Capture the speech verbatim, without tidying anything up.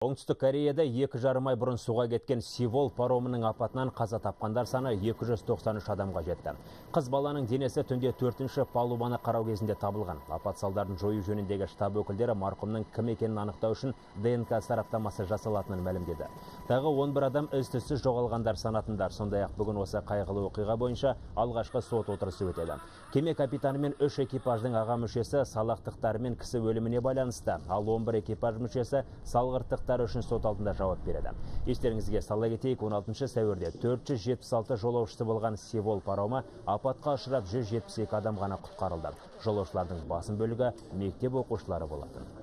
Оңтүстік Кореяда екі жарым ай бұрын суға кеткен Сеул паромының апатынан қаза тапқандар саны екі жүз тоқсан үш адамға жетті. Қыз баланың денесі түнде төртінші палубаны қарау кезінде табылған. Апат салдарын жою жөніндегі штаб өкілдері марқұмның кім екенін анықтау үшін ДНК сараптамасы жасалатынын мәлімдеді. Тағы он бір адам із-түзсіз жоғалғандар санатындар. Сондай-ақ бүгін осы қайғылы оқиға бойынша алғашқы сот отырысы өтеді. Кеме капитаны мен үш экипаждың аға мүшесі салақтықтары мен кісі өліміне байланысты, ал он бір экипаж мүшесі салғырттықтары үшін сот алдында жауап береді. Естеріңізге сала кетейік, он алтыншы сәуірде төрт жүз жетпіс алты жолаушысы болған Сеул паромы апатқа ұшырап жүз жетпіс екі адам ғана құтқарылды. Жолаушылардың басым бөлігі мектеп оқушылары болатын.